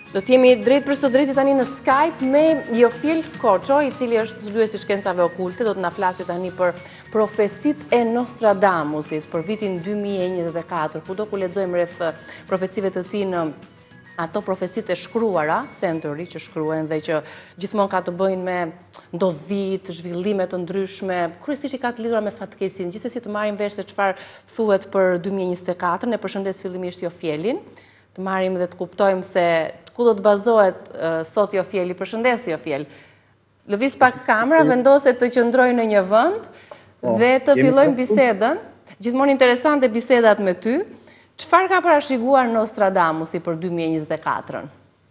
Do t'jemi drejt për së drejti tani në Skype me Jofil Koço, i cili është studiues i shkencave okulte, do të na flasë tani për profecitë e Nostradamusit për vitin 2024, kudo ku lexojmë rreth profecive të tij në ato profecitë e shkruara, Century që shkruajnë dhe që gjithmonë ka të bëjnë me ndodhit, zhvillime të ndryshme, kryesisht i ka të lidhura me fatkeqësinë. Gjithsesi të marrim vesh se çfarë thuhet për 2024. Ne përshëndes fillimisht Jofjelin, të marrim dhe të kuptojmë se ku do të bazohet sot Jofjeli. Përshëndes Jofjel. Lëviz pak kamera, vendoset të qëndroj në një vend dhe të fillojmë bisedën. Gjithmonë interesante bisedat me ty. Çfarë ka parashikuar Nostradamusi për 2024-ën?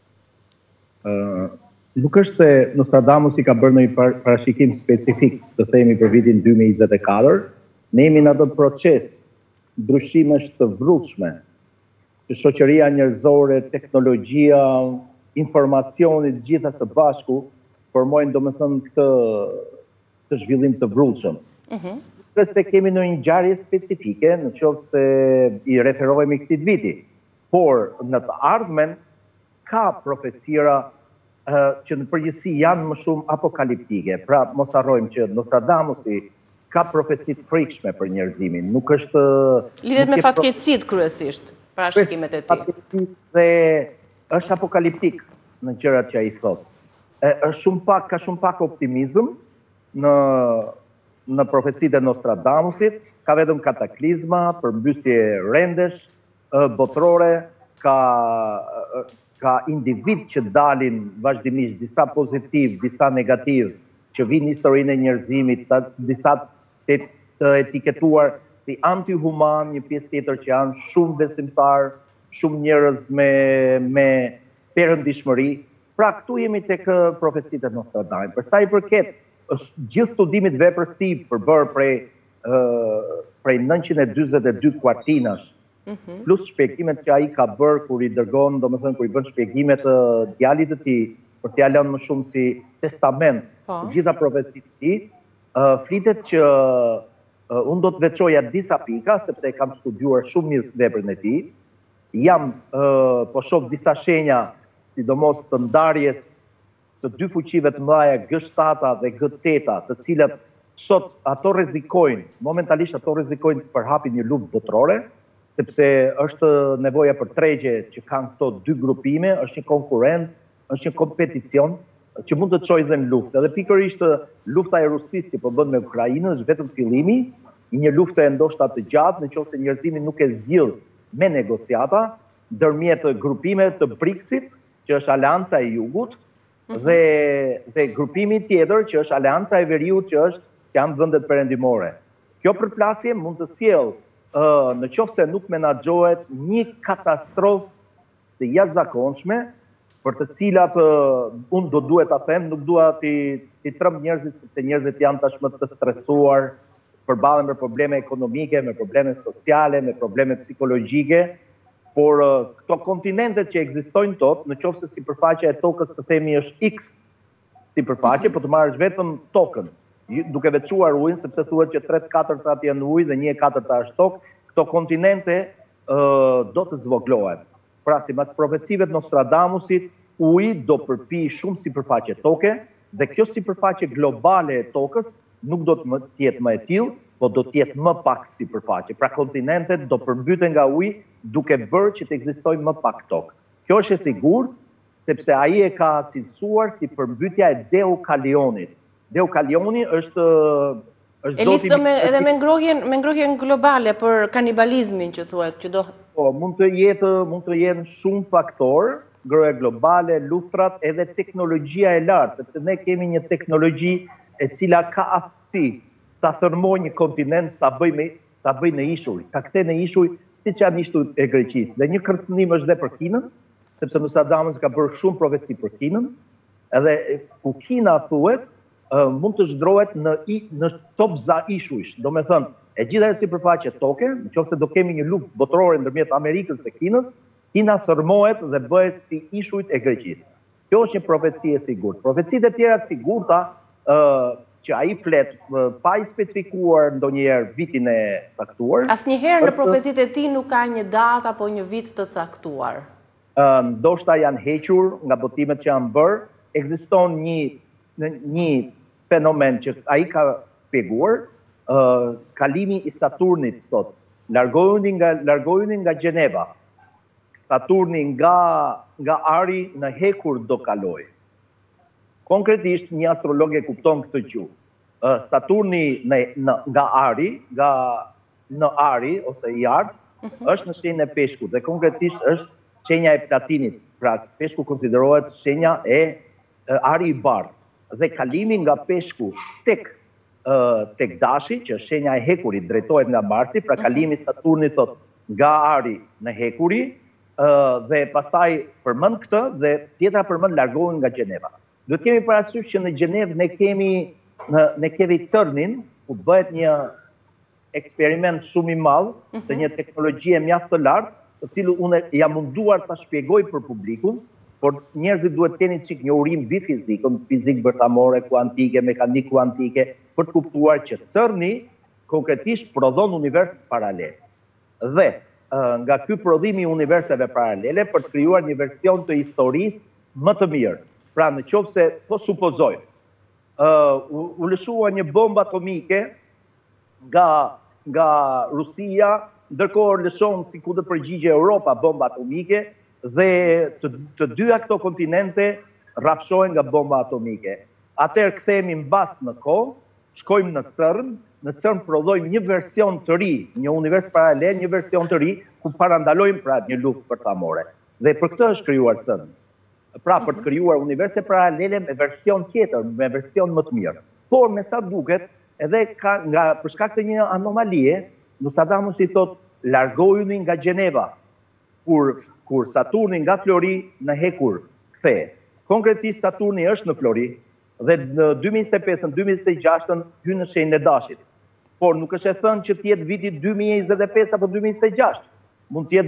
Nuk është se Nostradamusi ka bërë një parashikim specifik, të themi për vitin 2024. Ne jemi në atë proces ndryshimesh të vrrueshme që shoqëria njerëzore, teknologjia, informacionit, gjitha së bashku formojnë domethënë këtë zhvillim të vrrueshëm. Se kemi në një ngjarje specifike, në qoftë se i referohemi këtij viti, por në të ardhmen ka profecira që në përgjithësi janë më shumë apokaliptike. Pra, mos harrojmë që Nostradamusi ka profeci të frikshme për njerëzimin. Nuk është lidhet me fatkeqësitë kryesisht, parashikimet e tij. Dhe është apokaliptik në gjërat që ai thotë. Është ka shumë pak optimizëm në profecitë e Nostradamusit, ka vetëm kataklizma, përmbysje rendesh, botërore, ka individ që dalin vazhdimisht, disa pozitiv, disa negativ, që vinë historinë e njerëzimit, disa të etiketuar si antihuman, një pjesë tjetër që janë shumë besimtar, shumë njerëz me perëndishmëri. Pra, këtu jemi tek profecitë e Nostradamusit. Për sa i përket gjithë studimit veprës tij përbërë prej 942 kuartinash, plus shpjegimet që ai ka bërë kur i dërgon, domethënë kur i bën shpjegimet djalit të tij, për t'ia lënë më shumë si testament të gjitha profecitë të tij, flitet që unë do të veçoja disa pika, sepse e kam studiuar shumë mirë veprën e tij. Po shoh disa shenja, sidomos të ndarjes të dy fuqive të mëdha, G7 dhe G8, të cilat sot ato rrezikojnë, momentalisht ato rrezikojnë të përhapin një luftë botërore, sepse është nevoja për tregje që kanë këto dy grupime, është një konkurrencë, është një kompeticion që mund të çojë dhe në luftë. Edhe pikërisht lufta e Rusisë që po bën me Ukrainën është vetëm fillimi i një lufte ndoshta të gjatë, nëse njerëzimi nuk e zgjidh me negociata ndërmjet grupime të BRICS-it, që është Aleanca e Jugut, dhe grupimi tjetër që është Aleanca e Veriut, që janë vendet perëndimore. Kjo përplasje mund të sjellë në qoftë se nuk menaxhohet një katastrofë të jashtëzakonshme, për të cilat unë duhet ta them, nuk dua ti tremb njerëzit, sepse njerëzit janë tashmë të stresuar, përballen me probleme ekonomike, me probleme sociale, me probleme psikologjike. Por këto kontinentet që ekzistojnë tot, në qoftë se sipërfaqja e tokës të themi është X sipërfaqe, po të marrësh vetëm tokën, duke veçuar ujin, sepse thuhet që 3/4 janë ujë dhe 1/4 është tokë, këto kontinente do të zvoglohen. Pra, sipas profecive të Nostradamusit, uji do përpi shumë sipërfaqe toke, dhe kjo sipërfaqe globale e tokës nuk do të jetë më e tillë, po do të jetë më pak sipërfaqe. Pra, kontinentet do përmbyten nga uji, duke bërë që të ekzistojë më pak tokë. Kjo është e sigurt, sepse ai e ka cilësuar si përmbytja e Deukalionit. Deukalioni është zoti edhe me ngrohjen globale për kanibalizmin që thuhet që do. Po, mund të jenë shumë faktorë, ngrohja globale, luftrat, edhe teknologjia e lartë, sepse ne kemi një teknologji e cila ka aftësi ta thërmojë një kontinent, ta bëjë në ishuj, ta kthejë në ishuj, siç janë ishtujt e Greqisë. Dhe një kërcënim është dhe për Kinën, sepse Nostradamus ka bërë shumë profeci për Kinën, edhe ku Kina thuhet mund të zhdrohet në topza ishujsh. Domethënë, e gjitha ajo sipërfaqe toke, nëse do kemi një luftë botërore ndërmjet Amerikës dhe Kinës, Kina thërmohet dhe bëhet si ishujt e Greqisë. Kjo është një profeci e sigurt. Profecitë e tjera të sigurta që ai flet pa i specifikuar ndonjëherë vitin e caktuar. Asnjëherë në profecitë e tij nuk ka një datë apo një vit të caktuar. ndoshta janë hequr nga botimet që janë bërë, ekziston një fenomen që ai ka shpjeguar, kalimi i Saturnit sot, largohuni nga Gjeneva. Saturni nga Ari në hekur do kaloj. Konkretisht një astrolog e kupton këtë gjuhë. Saturni nga Ari, në Ari ose i Art, është në shenjën e Peshkut dhe konkretisht është shenja e Platinit. Pra Peshku konsiderohet shenja e Ari i bardhë. Dhe kalimi nga Peshku tek Dashi, që është shenja e hekurit, drejtohet nga Marsi, pra kalimi Saturnit thot nga Ari në hekuri, dhe pastaj përmend këtë dhe tjetra përmend largohen nga Gjeneva. Duhet kemi parasysh që në Gjenevë ne kemi CERN-in, ku bëhet një eksperiment shumë i madh, të një teknologjie mjaft të lartë, të cilën unë jam munduar ta shpjegoj për publikun, por njerëzit duhet të kenë çik një urim mbi fizikën, fizikë bërthamore, kuantike, mekanikë kuantike, për të kuptuar që CERN-i konkretisht prodhon univers paralel. Dhe nga ky prodhim i universive paralele për të krijuar një version të historisë më të mirë. Pra në qoftë se po supozojmë, u lëshua një bombë atomike nga Rusia, ndërkohë lëshon si ku të përgjigje Europa bombë atomike dhe të dyja këto kontinente rrafshohen nga bomba atomike. Atëherë kthehemi mbas në kohë, shkojmë në CERN prodhojmë një version të ri, një univers paralel, një version të ri, ku parandalojmë pra një luftë bërthamore. Dhe për këtë është krijuar CERN. Pra për të krijuar universe paralele me version tjetër, me version më të mirë. Por me sa duket, edhe për shkak të një anomalie, Nostradamus i thot largohuni nga Gjeneva, kur Saturni nga Flori në hekur kthehet. Konkretisht Saturni është në Flori dhe në 2025, në 2026 hyn në shenjën e Dashit. Por nuk është e thënë që të jetë viti 2025 apo 2026. Mund të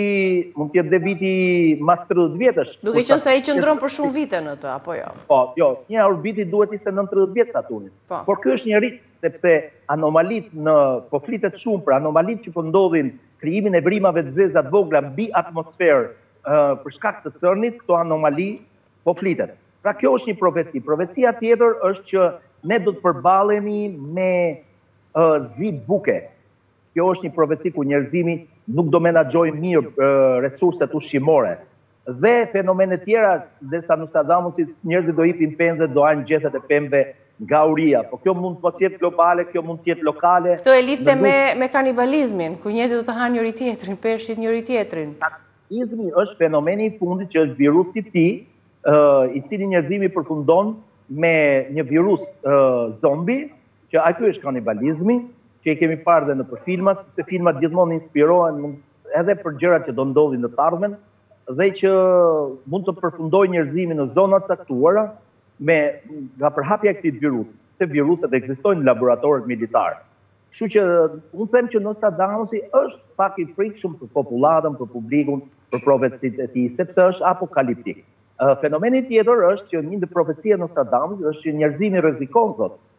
jetë dhe viti mas 30 vjetësh. Duke qenë se ai qëndron për shumë vite në të, apo jo? Po, jo, një orbiti duhet ishte 30 vjet Saturnit. Por ky është një risk, sepse anomalit po flitet shumë për anomalit që po ndodhin, krijimin e vrimave të zeza të vogla mbi atmosferë për shkak të CERN-it, këto anomali po flitet. Pra kjo është një profeci. Profecia tjetër është që ne do të përballemi me zi buke. Kjo është një profeci ku njerëzimi nuk do menaxhojë mirë resurset ushqimore. Dhe fenomene tjera, derisa Nostradamusi njerëzit do hipin pemëve, do hanë gjethet e pemëve nga uria. Po kjo mund të jetë globale, kjo mund të jetë lokale. Këto e lidhte me kanibalizmin, ku njerëzit do të hanë njëri tjetrin, peshqit njëri tjetrin. Kanibalizmi është fenomeni i fundit që është virusi i tij, i cili njerëzimi përfundon me një virus zombi, që ky është kanibalizmi, që i kemi parë dhe në për filmat, sepse filmat gjithmonë inspirohen edhe për gjërat që do ndodhin në të ardhmen, dhe që mund të përfundojë njerëzimin në zona të caktuara nga përhapja e këtij virusi. Se viruset ekzistojnë në laboratoret militar. Kështu që unë them që Nostradamusi është pak i frikshëm për popullatën, për publikun, për profecitë e tij, sepse është apokaliptik. Fenomeni tjetër është që një ndër profecitë e Nostradamusit është që njerëzimi rrezikon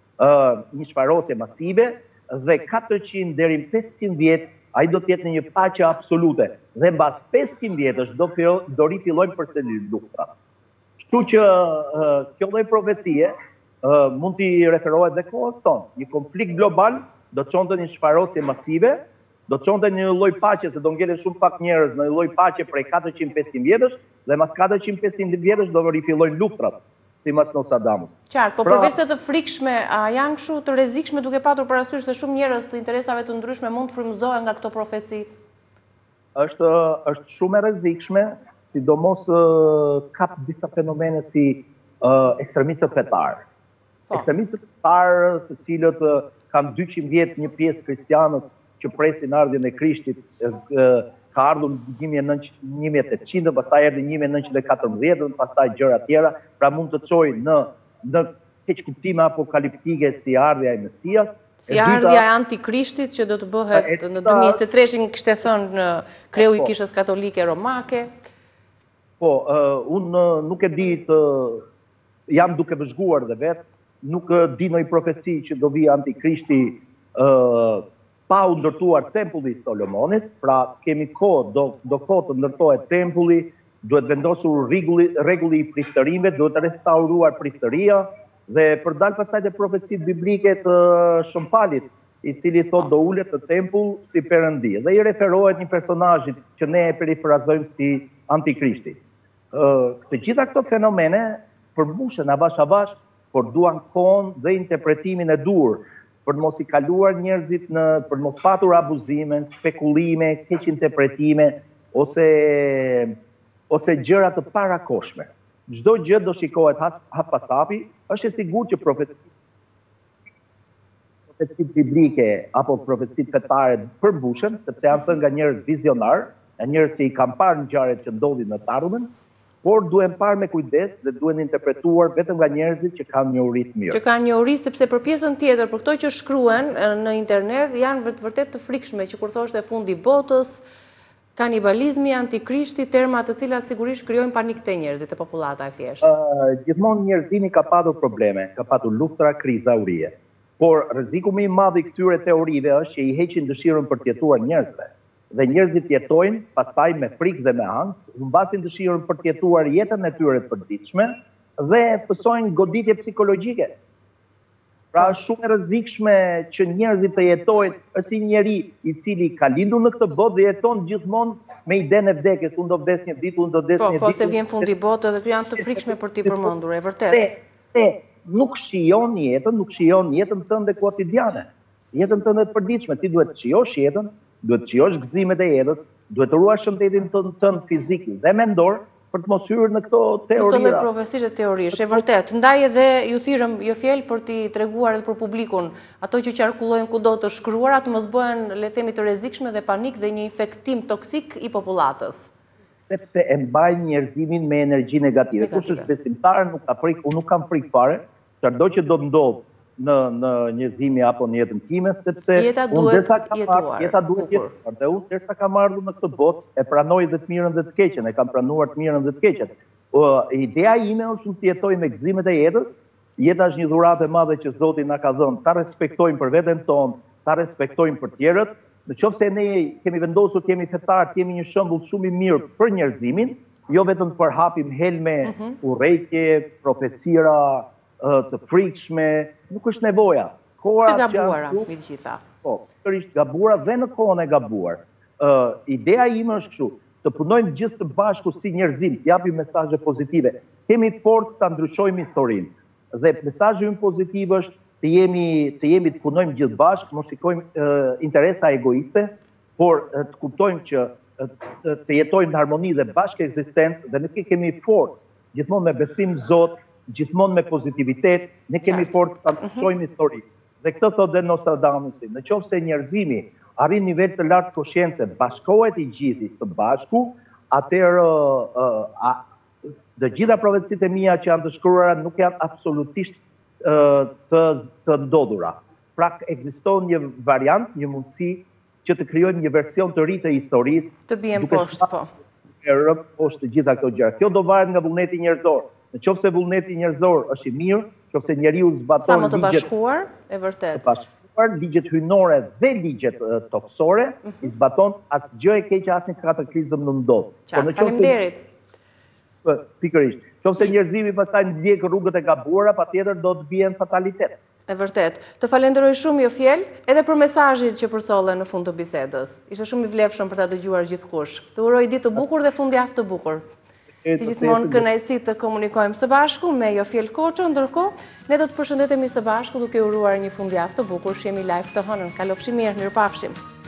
një shfarosje masive dhe 400 deri në 500 vjet ai do të jetë në një paqe absolute dhe mbas 500 vjetësh do rifillojnë përsëri luftrat. Kështu që kjo lloj profecie mund t'i referohet dhe kohës tonë. Një konflikt global do të çonte një shfarosje masive, do të çonte një lloj paqe se do ngelen shumë pak njerëz në një lloj paqe prej 400-500 vjetësh dhe mas 400-500 vjetësh do rifillojnë luftrat. Si mas Nostradamus. Qartë, po përveç se të frikshme, a janë kështu të rrezikshme duke patur parasysh se shumë njerëz të interesave të ndryshme mund të frymëzohen nga këto profeci? Është shumë e rrezikshme, sidomos kap disa fenomene si ekstremistët fetar. Ekstremistët fetar, të cilët kanë 200 vjet një pjesë kristianët që presin ardhjen e Krishtit, ka ardhur 1800, pastaj erdhi 1914, pastaj gjëra tjera, pra mund të çojë në keqkuptime apokaliptike si ardhja e Mesias. Si ardhja e Antikrishtit që do të bëhet në 2023, kishte thënë kreu i Kishës Katolike Romake. Po, unë nuk e di jam duke vëzhguar dhe vetë, nuk di ndonjë profeci që do vijë Antikrishti pa u ndërtuar tempulli i Solomonit, pra kemi kohë, do kohë të ndërtohet tempulli, duhet vendosur rregulli i priftërimeve, duhet restauruar priftëria dhe për dalë pastaj te profecitë biblike të Shëmpalit, i cili thot do ulet të tempull si perëndi dhe i referohet një personazhit që ne e perifrazojmë si Antikrishti. Të gjitha këto fenomene përmbushen avash avash, por duan kohën dhe interpretimin e dur për të mos i kaluar njerëzit për të mos patur abuzime, spekulime, keq interpretime ose gjëra të parakoshme. Çdo gjë do shikohet hap pas hapi, është e sigurt që profecitë biblike apo profecitë fetare përmbushen, sepse janë thënë nga njerëz vizionar, nga njerëz që i kanë parë ngjarjet që ndodhin në të ardhmen, por duhen parë me kujdes dhe duhen interpretuar vetëm nga njerëzit që kanë njohuri të mirë. Që kanë njohuri, sepse për pjesën tjetër, për këto që shkruen në internet, janë vërtet të frikshme, që kur thoshte fundi botës, kanibalizmi, antikrishti, terma të cilat sigurisht krijojnë panik te njerëzit, te popullata e thjeshtë. Gjithmonë njerëzimi ka patur probleme, ka patur luftra, kriza, urie. Por rreziku më i madh i këtyre teorive është që i heqin dëshirën për të jetuar njerëzve. Dhe njerëzit jetojnë pastaj me frikë dhe me ankth, humbasin dëshirën për të jetuar jetën e tyre të përditshme dhe pësojnë goditje psikologjike. Pra është shumë e rrezikshme që njerëzit të jetojnë, është si njeri i cili ka lindur në këtë botë dhe jeton gjithmonë me idenë e vdekjes, unë do vdes një ditë, unë do vdes një ditë. Po se vjen fundi botë dhe këto janë të frikshme për t'i përmendur, e vërtet. Nuk shijon jetën tënde kotidiane, jetën tënde të përditshme. Ti duhet të shijosh jetën, duhet të shijosh gëzimet e jetës, duhet të ruash shëndetin tënd fizik dhe mendor për të mos hyrë në këto teorira. Këto lloj profesish e teorish, e vërtet. Ndaj edhe ju thirrëm jo fjalë për t'i treguar edhe për publikun, ato që qarkullojnë kudo të shkruara, të mos bëhen, le të themi, të rrezikshme dhe panik dhe një infektim toksik i popullatës. Sepse e mbajnë njerëzimin me energji negative. Kush është besimtar nuk ka frikë, unë nuk kam frikë fare, çdo që do të ndodh në njerëzimi apo në jetën time, sepse jeta duhet jetuar. Dhe unë derisa kam ardhur në këtë botë, e pranoj dhe të mirën dhe të keqen, e kam pranuar të mirën dhe të keqen. Ideja ime është të jetoj me gëzimet e jetës. Jeta është një dhuratë e madhe që Zoti na ka dhënë. Ta respektojmë për veten tonë, ta respektojmë për tjerët. Nëse ne kemi vendosur, kemi fetar, kemi një shembull shumë i mirë për njerëzimin, jo vetëm për hapim helme, urrëtie, profecira të frikshme, nuk është nevoja. Të gabuara, me të gjitha. Po, sërish gabuara dhe në kohën e gabuar. Ideja ime është kështu, të punojmë gjithë së bashku si njerëzim, të japim mesazhe pozitive. Kemi forcë ta ndryshojmë historinë. Dhe mesazhi im pozitiv është të jemi të punojmë gjithë bashkë, mos shikojmë interesa egoiste, por të kuptojmë që të jetojmë në harmoni dhe bashkë ekzistencë dhe ne kemi forcë, gjithmonë me besim në Zot, gjithmonë me pozitivitet, ne kemi forcë ta ndryshojmë historinë. Dhe këtë thotë dhe Nostradamusi, nëse njerëzimi arrin nivel të lartë koshiencë, bashkohet i gjithë së bashku, atëherë të gjitha profecitë e mia që janë të shkruara nuk janë absolutisht të ndodhura. Pra ekziston një variant, një mundësi që të krijojmë një version të ri të historisë. Të bien poshtë, po. Poshtë të gjitha këto gjëra. Kjo do varet nga vullneti njerëzor. Nëse vullneti njerëzor është i mirë, nëse njeriu zbaton sa më të bashkuar, e vërtet. Të bashkuar, ligjet hyjnore dhe ligjet toksore, i zbaton asgjë e keqe, asnjë kataklizëm nuk ndodh. Faleminderit. Pikërisht. Nëse njerëzimi pastaj ndjek rrugët e gabuara, patjetër do të bien fatalitet. E vërtet. Të falenderoj shumë Jofiel, edhe për mesazhin që përcolle në fund të bisedës. Ishte shumë i vlefshëm për ta dëgjuar gjithkush. Të uroj ditë të bukur dhe fundjavë të bukur. Si gjithmonë kënaqësi të komunikojmë së bashku me Jofiel Koço, ndërkohë ne do të përshëndetemi së bashku duke uruar një fundjavë të bukur. Shihemi live të hënën. Kalofshi mirë, mirupafshim.